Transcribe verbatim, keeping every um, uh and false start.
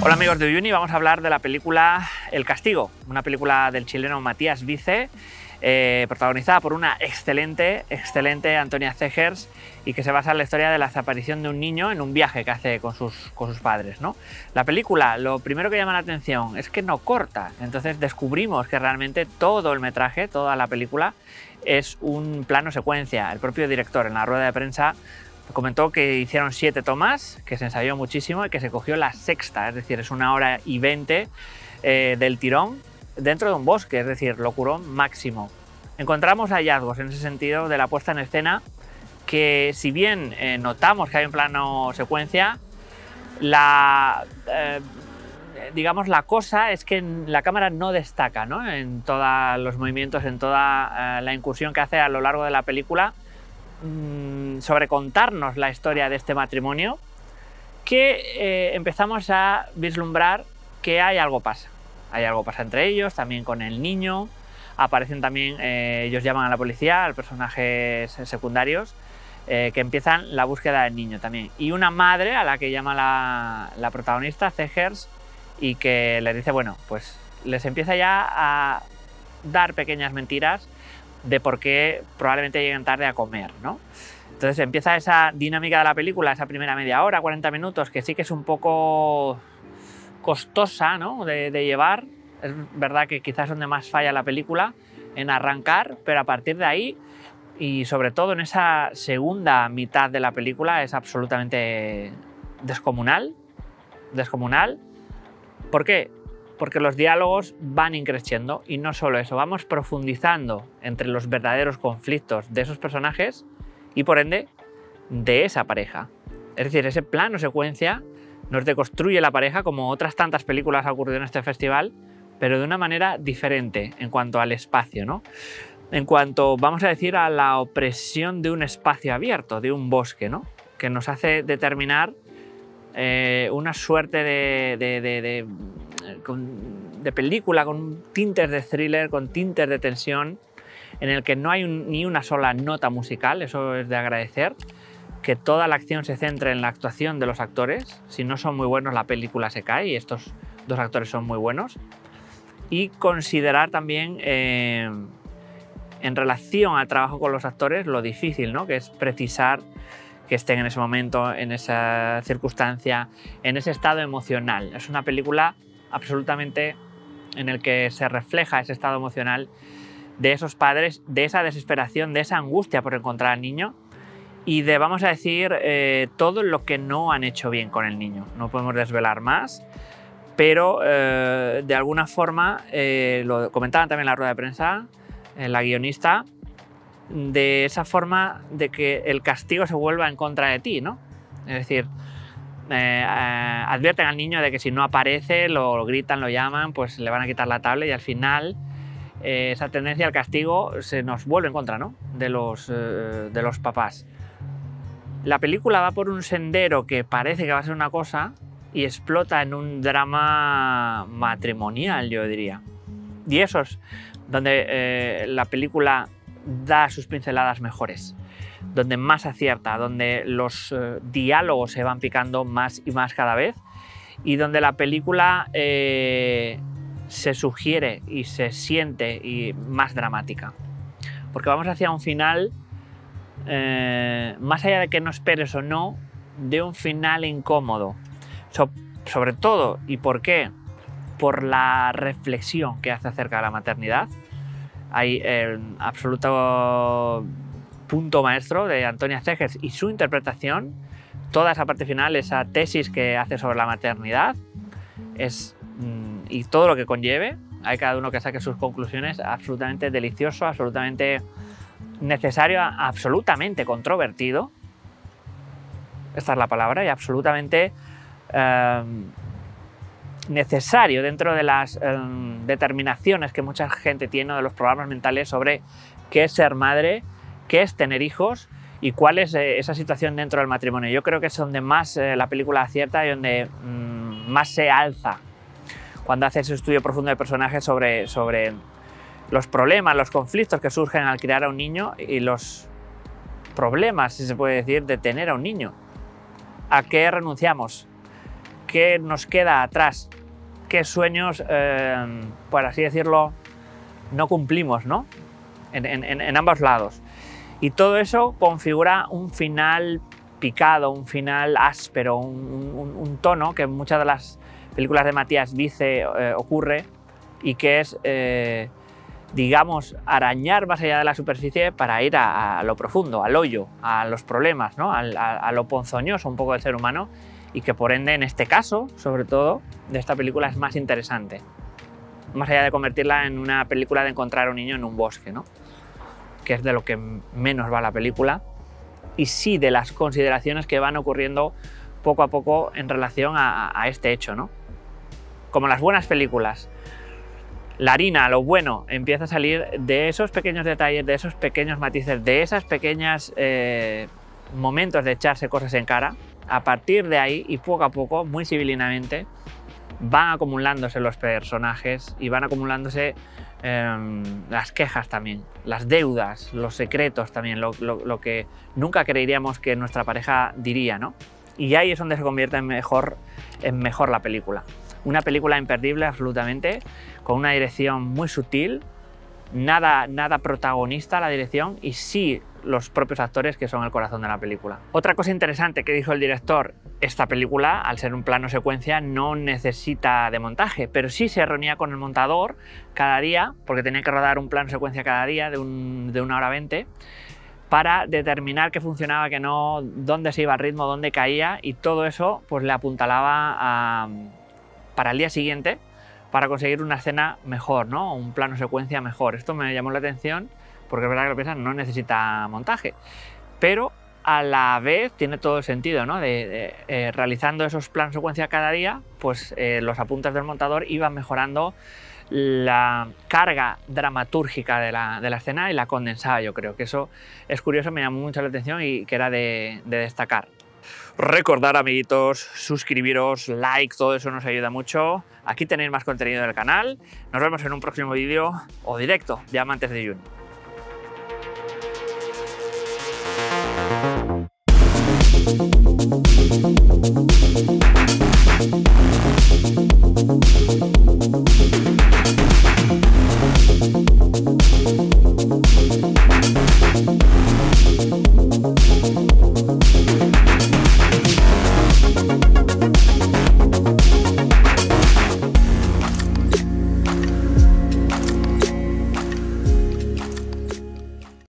Hola amigos de Uyuni, vamos a hablar de la película El Castigo, una película del chileno Matías Vice, eh, protagonizada por una excelente, excelente Antonia Zegers y que se basa en la historia de la desaparición de un niño en un viaje que hace con sus, con sus padres, ¿no? La película, lo primero que llama la atención es que no corta, entonces descubrimos que realmente todo el metraje, toda la película, es un plano secuencia. El propio director en la rueda de prensa comentó que hicieron siete tomas, que se ensayó muchísimo y que se cogió la sexta, es decir, es una hora y veinte eh, del tirón dentro de un bosque, es decir, locurón máximo. Encontramos hallazgos en ese sentido de la puesta en escena que, si bien eh, notamos que hay un plano secuencia, la, eh, digamos, la cosa es que la cámara no destaca, ¿no? En todos los movimientos, en toda eh, la incursión que hace a lo largo de la película, sobre contarnos la historia de este matrimonio, que eh, empezamos a vislumbrar que hay algo pasa. Hay algo pasa entre ellos, también con el niño. Aparecen también, eh, ellos llaman a la policía, a los personajes secundarios, eh, que empiezan la búsqueda del niño también. Y una madre a la que llama la, la protagonista, Zegers, y que les dice, bueno, pues les empieza ya a dar pequeñas mentiras de por qué probablemente lleguen tarde a comer, ¿no? Entonces empieza esa dinámica de la película, esa primera media hora, cuarenta minutos, que sí que es un poco costosa, ¿no? de, de llevar. Es verdad que quizás es donde más falla la película, en arrancar, pero a partir de ahí, y sobre todo en esa segunda mitad de la película, es absolutamente descomunal. Descomunal. ¿Por qué? Porque los diálogos van increciendo y no solo eso, vamos profundizando entre los verdaderos conflictos de esos personajes y por ende de esa pareja. Es decir, ese plano secuencia nos deconstruye la pareja, como otras tantas películas ha ocurrido en este festival, pero de una manera diferente en cuanto al espacio, ¿no? En cuanto, vamos a decir, a la opresión de un espacio abierto, de un bosque, ¿no? Que nos hace determinar eh, una suerte de... de, de, de Con, de película, con tintes de thriller, con tintes de tensión, en el que no hay un, ni una sola nota musical, eso es de agradecer, que toda la acción se centre en la actuación de los actores. Si no son muy buenos, la película se cae, y estos dos actores son muy buenos. Y considerar también, eh, en relación al trabajo con los actores, lo difícil, ¿no? Que es precisar que estén en ese momento, en esa circunstancia, en ese estado emocional. Es una película absolutamente en el que se refleja ese estado emocional de esos padres, de esa desesperación, de esa angustia por encontrar al niño y de, vamos a decir, eh, todo lo que no han hecho bien con el niño. No podemos desvelar más, pero eh, de alguna forma, eh, lo comentaban también en la rueda de prensa, eh, la guionista, de esa forma de que el castigo se vuelva en contra de ti, ¿no? Es decir, Eh, eh, advierten al niño de que si no aparece, lo, lo gritan, lo llaman, pues le van a quitar la tablet y al final eh, esa tendencia al castigo se nos vuelve en contra, ¿no? de, los, eh, de los papás. La película va por un sendero que parece que va a ser una cosa y explota en un drama matrimonial, yo diría. Y eso es donde eh, la película da sus pinceladas mejores, donde más acierta, donde los eh, diálogos se van picando más y más cada vez y donde la película eh, se sugiere y se siente y más dramática. Porque vamos hacia un final, eh, más allá de que no esperes o no, de un final incómodo. So, sobre todo, ¿y por qué? Por la reflexión que hace acerca de la maternidad. Hay eh, absoluto punto maestro de Antonia Zegers y su interpretación, toda esa parte final, esa tesis que hace sobre la maternidad es, y todo lo que conlleve, hay cada uno que saque sus conclusiones, absolutamente delicioso, absolutamente necesario, absolutamente controvertido, esta es la palabra, y absolutamente eh, necesario dentro de las eh, determinaciones que mucha gente tiene, de los programas mentales sobre qué es ser madre, qué es tener hijos y cuál es eh, esa situación dentro del matrimonio. Yo creo que es donde más eh, la película acierta y donde mmm, más se alza cuando hace ese estudio profundo de personajes sobre, sobre los problemas, los conflictos que surgen al criar a un niño y los problemas, si se puede decir, de tener a un niño. ¿A qué renunciamos? qué nos queda atrás, qué sueños, eh, por así decirlo, no cumplimos, ¿no? En, en, en ambos lados. Y todo eso configura un final picado, un final áspero, un, un, un tono que en muchas de las películas de Matías Vice eh, ocurre, y que es, eh, digamos, arañar más allá de la superficie para ir a, a lo profundo, al hoyo, a los problemas, ¿no? a, a, a lo ponzoñoso un poco del ser humano, y que por ende, en este caso, sobre todo, de esta película es más interesante. Más allá de convertirla en una película de encontrar a un niño en un bosque, ¿no? Que es de lo que menos va la película, y sí de las consideraciones que van ocurriendo poco a poco en relación a, a este hecho, ¿no? Como las buenas películas, la harina, lo bueno, empieza a salir de esos pequeños detalles, de esos pequeños matices, de esas pequeñas eh, momentos de echarse cosas en cara. A partir de ahí, y poco a poco, muy civilinamente, van acumulándose los personajes y van acumulándose eh, las quejas también, las deudas, los secretos también, lo, lo, lo que nunca creeríamos que nuestra pareja diría, ¿no? Y ahí es donde se convierte en mejor, en mejor la película. Una película imperdible absolutamente, con una dirección muy sutil, nada, nada protagonista la dirección, y sí los propios actores, que son el corazón de la película. Otra cosa interesante que dijo el director: esta película, al ser un plano secuencia, no necesita de montaje, pero sí se reunía con el montador cada día, porque tenía que rodar un plano secuencia cada día de, un, de una hora veinte, para determinar qué funcionaba, qué no, dónde se iba el ritmo, dónde caía, y todo eso pues le apuntalaba a, para el día siguiente, para conseguir una escena mejor, ¿no? Un plano secuencia mejor. Esto me llamó la atención, porque es verdad que lo piensas, no necesita montaje, pero a la vez tiene todo el sentido, ¿no? De, de, eh, realizando esos planos secuencia cada día, pues eh, los apuntes del montador iban mejorando la carga dramatúrgica de la, de la escena, y la condensaba. Yo creo que eso es curioso, me llamó mucho la atención y que era de, de destacar. Recordar, amiguitos, suscribiros, like, todo eso nos ayuda mucho. Aquí tenéis más contenido del canal. Nos vemos en un próximo vídeo o directo de Amantes de Dune.